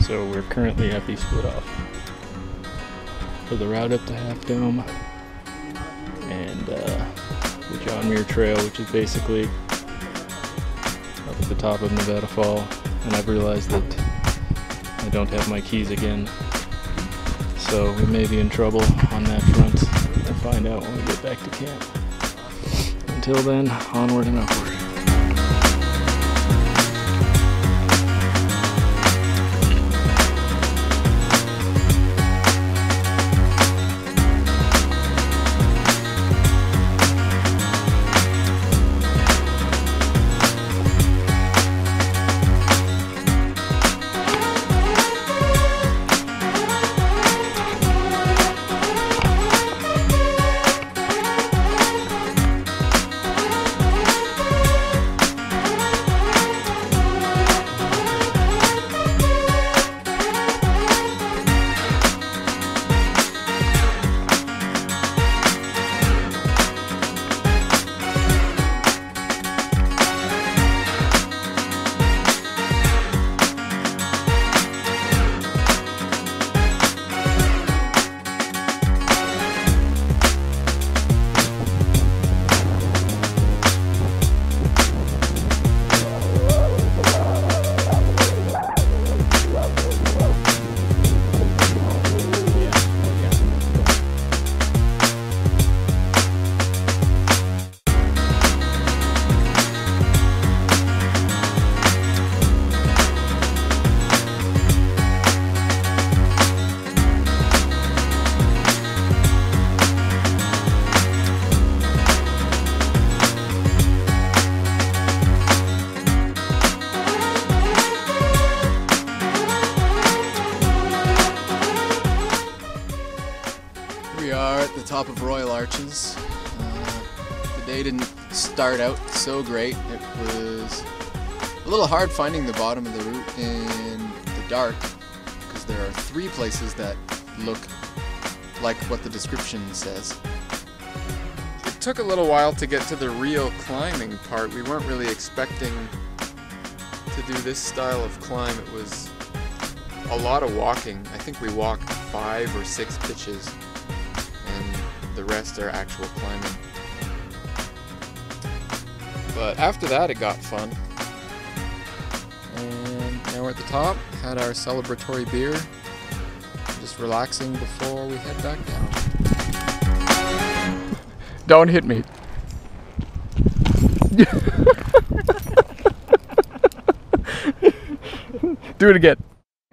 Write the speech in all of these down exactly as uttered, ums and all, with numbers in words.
So we're currently at the split off for the route up to Half Dome and uh, the John Muir Trail, which is basically up at the top of Nevada Fall. And I've realized that I don't have my keys again, so we may be in trouble on that front. We'll find out when we get back to camp. Until then, onward and upward. We are at the top of Royal Arches. Uh, the day didn't start out so great. It was a little hard finding the bottom of the route in the dark because there are three places that look like what the description says. It took a little while to get to the real climbing part. We weren't really expecting to do this style of climb. It was a lot of walking. I think we walked five or six pitches. The rest are actual climbing. But after that it got fun. And now we're at the top, had our celebratory beer, just relaxing before we head back down. Don't hit me. Do it again.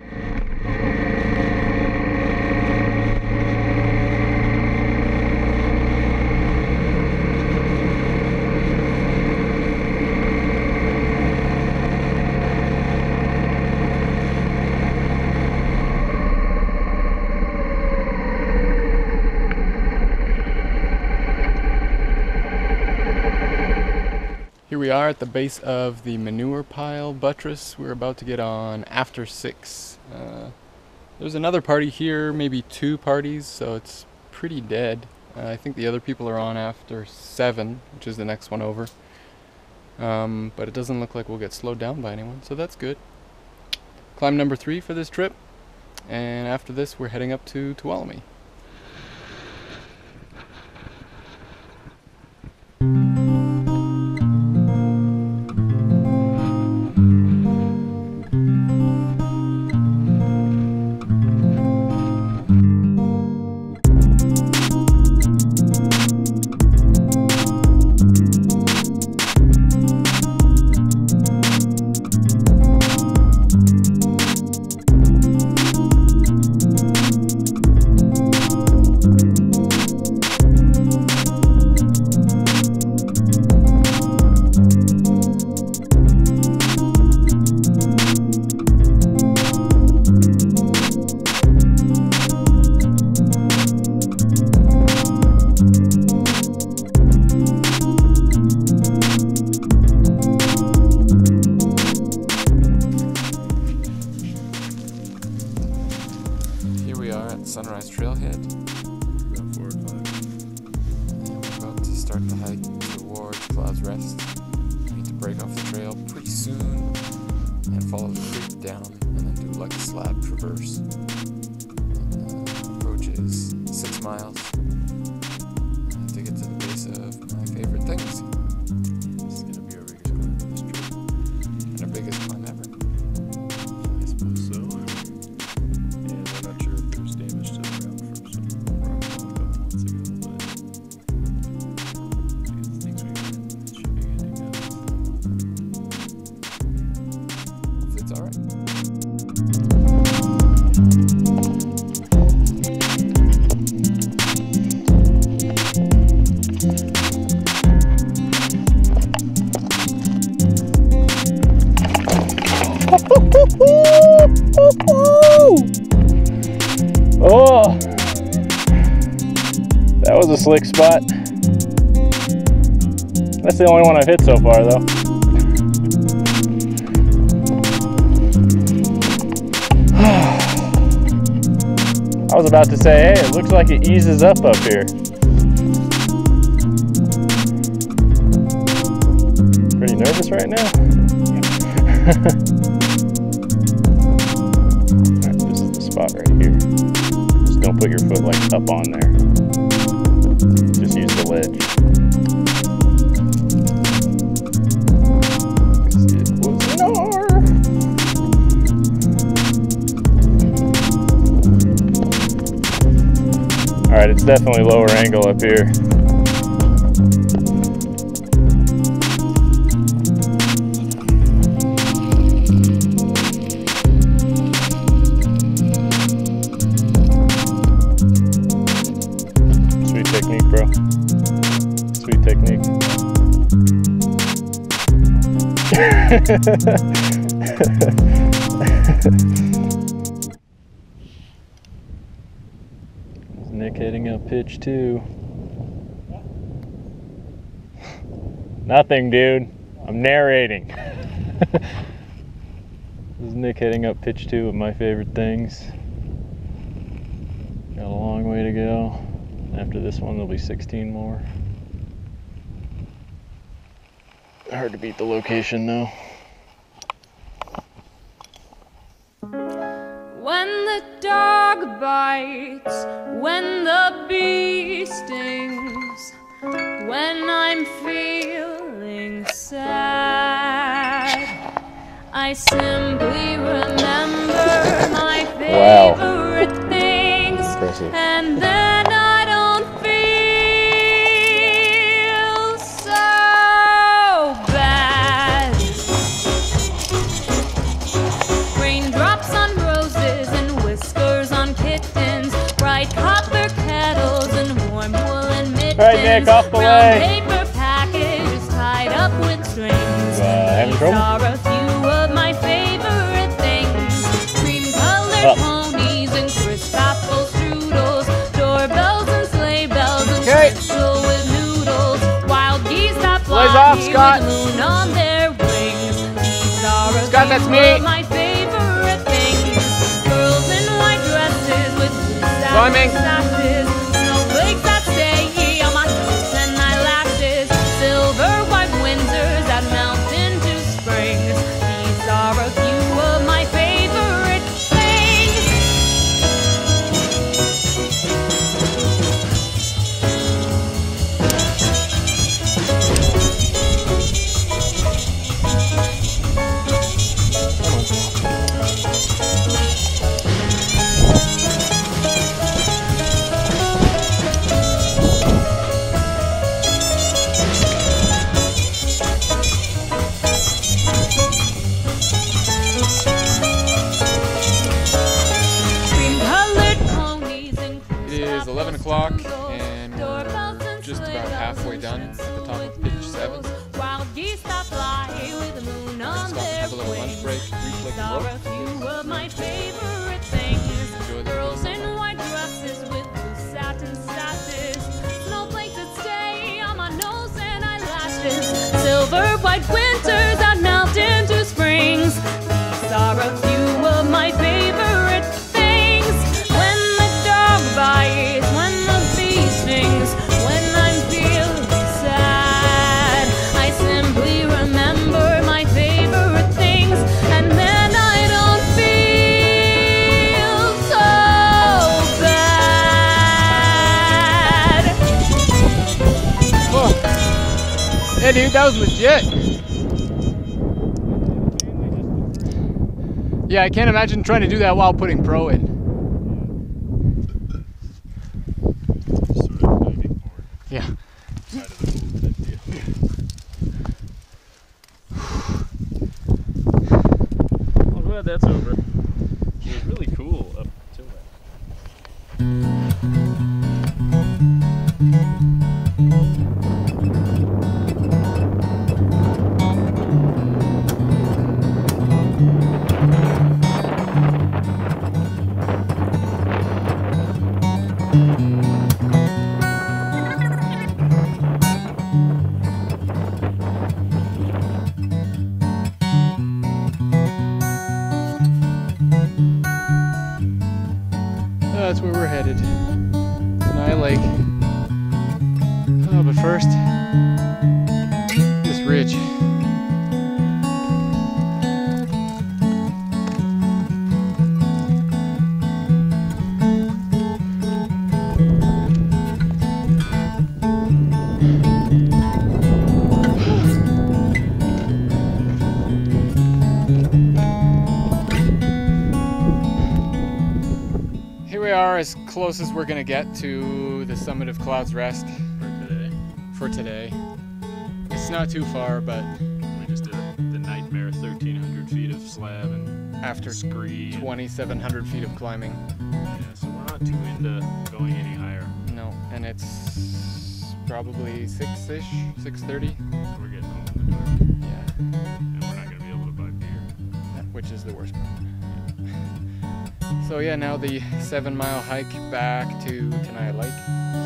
Here we are at the base of the manure pile buttress. We're about to get on after six. Uh, there's another party here, maybe two parties, so it's pretty dead. Uh, I think the other people are on after seven, which is the next one over. Um, but it doesn't look like we'll get slowed down by anyone, so that's good. Climb number three for this trip, and after this we're heading up to Tuolumne. Sunrise Trailhead. About four o'clock. And we're about to start the hike towards Cloud's Rest. We need to break off the trail pretty soon and follow the creek down and then do like a slab traverse. And the approach is six miles uh, to get to the base of my favorite things. This is gonna be our biggest climb of this trip. And our biggest climb ever. I suppose so. And I'm not sure if there's damage to the ground from some rock falling a couple months ago, but the things we got, it should be good to go. Hopefully it's alright. Oh, that was a slick spot. That's the only one I've hit so far, though. I was about to say, hey, it looks like it eases up up here. Pretty nervous right now. Alright, this is the spot right here. Just don't put your foot like up on there. Just use the ledge. 'Cause it was an R. Alright, it's definitely lower angle up here. Sweet technique, bro. Sweet technique. Nick heading up pitch two. Nothing, dude. I'm narrating. This is Nick heading up pitch two of my favorite things. Got a long way to go. After this one, there'll be sixteen more. Hard to beat the location, though. When the dog bites, when the bee stings, when I'm feeling sad, I simply remember my Wow. favorite things. Impressive. And then I don't feel so bad. Raindrops on roses and whiskers on kittens, bright copper kettles and warm woolen mittens. All right, Nick, off the brown way. paper packages tied up with strings. Uh, having These trouble? are a few of my favorite things. Cream-colored Up. ponies and crisp apple strudels, doorbells and sleigh bells and Okay. schnitzel with noodles, wild geese that fly Boys off, Scott. with the moon on their wings. These are a Scott, that's few me. of my favorite things. Girls in white dresses with blue satin Climbing. sashes, snowflakes that stay on my nose and eyelashes, silver white winters that melt into springs. These are a few of my favorite things. Cream-colored ponies and It is eleven o'clock and doorbells we're and just sleigh about bells halfway and done at the schnitzel top with of pitch seven. noodles, wild geese that fly with the moon We're on gonna stop and their have a little lunch wings. break, reflick These the are a rope. few of my favorite things. Enjoy the Girls view. in white dresses with blue satin sashes, snowflakes that stay on my nose and eyelashes, silver white winters that melt into springs. These are a few of my favorite things. When the dog bites, when the bee stings, when I'm feeling sad, I simply remember my favorite things, and then I don't feel dude, that was legit. Yeah, I can't imagine trying to do that while putting pro in. Sort of diving board. Yeah. Side of the boat type deal. Well, I'm glad that's over. It was really cool up till that. That's where we're headed. Tenaya Lake. Oh, but first, this ridge. We are as close as we're gonna get to the summit of Cloud's Rest For today. for today. It's not too far, but We just did the nightmare thirteen hundred feet of slab and after scree. and- twenty-seven hundred feet of climbing, Yeah, so we're not too into going any higher. no, and it's probably six-ish, six thirty. We're getting home in the dark. Yeah, And we're not going to be able to buy beer. which is the worst part. So yeah, now the seven-mile hike back to Tenaya Lake.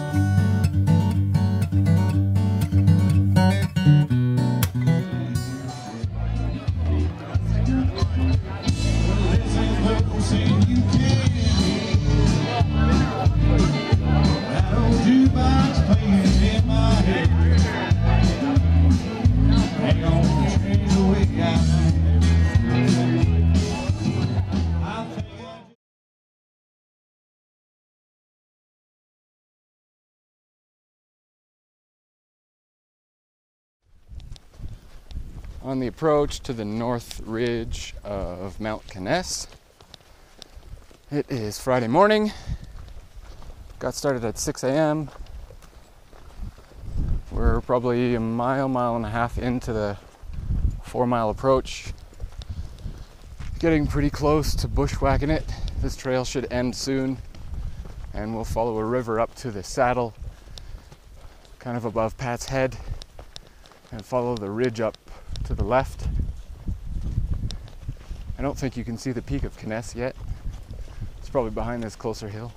On the approach to the north ridge of Mount Conness. It is Friday morning. Got started at six a m We're probably a mile, mile and a half into the four mile approach. Getting pretty close to bushwhacking it. This trail should end soon, and we'll follow a river up to the saddle, kind of above Pat's Head, and follow the ridge up to the left. I don't think you can see the peak of Conness yet. It's probably behind this closer hill.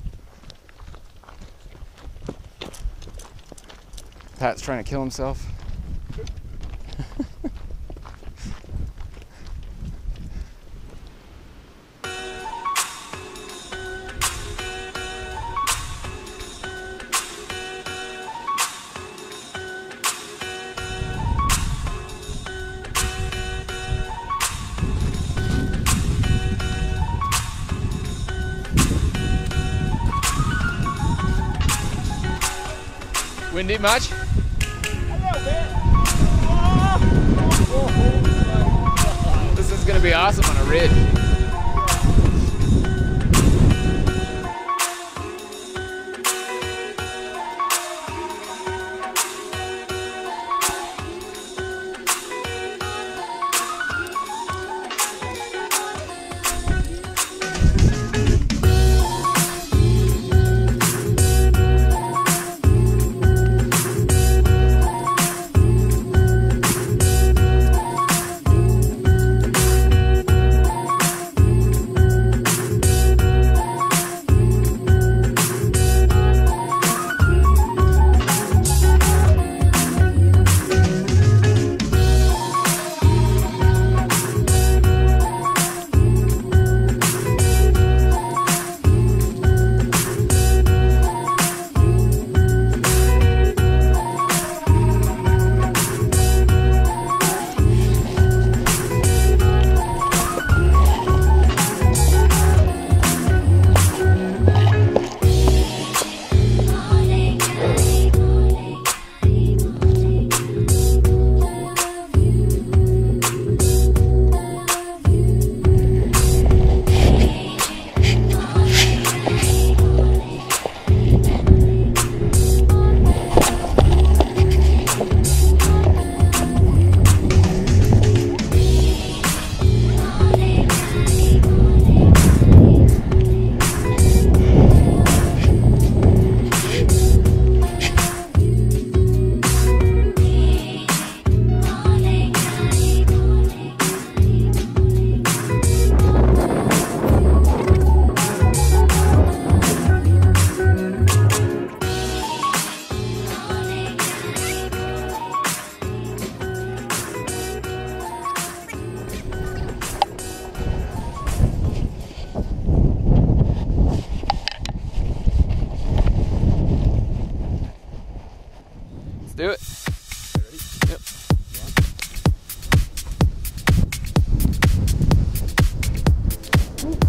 Pat's trying to kill himself. Windy much? This is gonna be awesome on a ridge.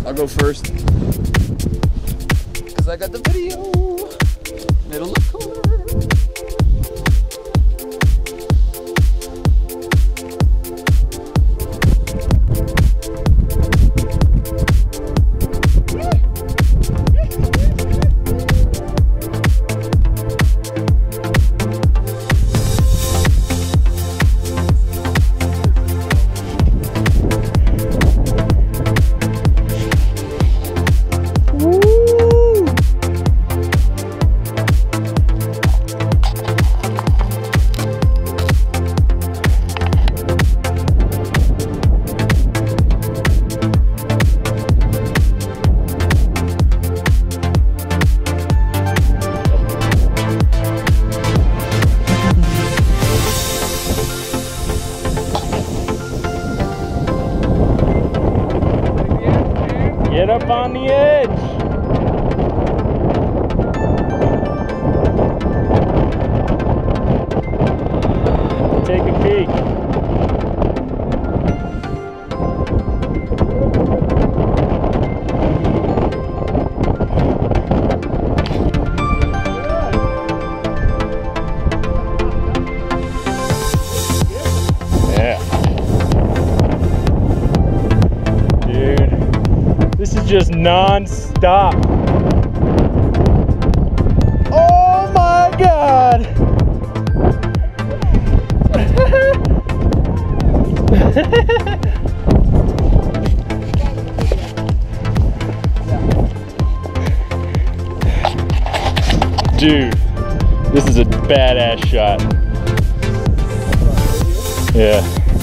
I'll go first. Because I got the video. And it'll look cooler. Get up on the edge. Take a peek. Yeah. This is just non-stop. Oh my God! Dude, this is a badass shot. Yeah.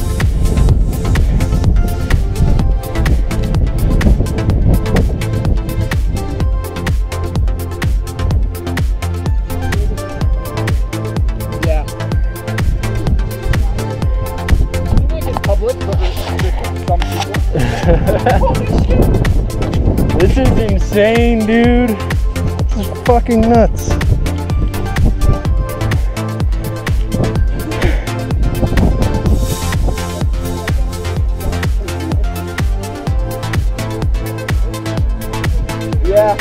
This is insane, dude. This is fucking nuts. Yeah.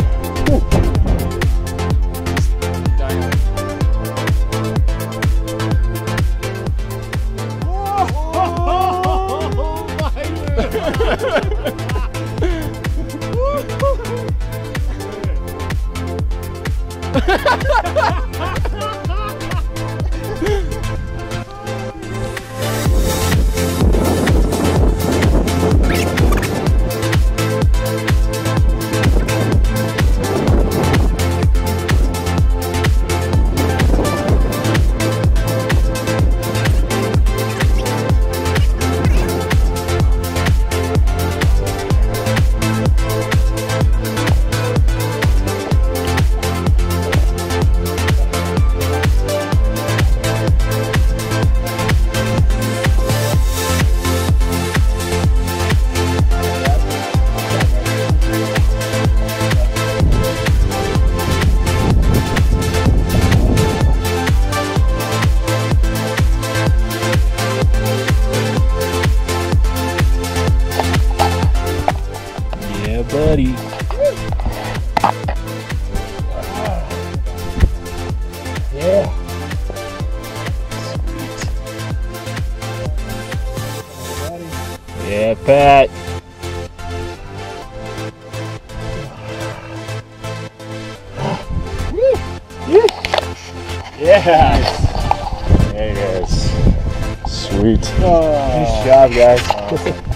Buddy. Yeah. Sweet. Yeah, Pat. Yeah. There it is. Sweet. Oh. Nice job, guys.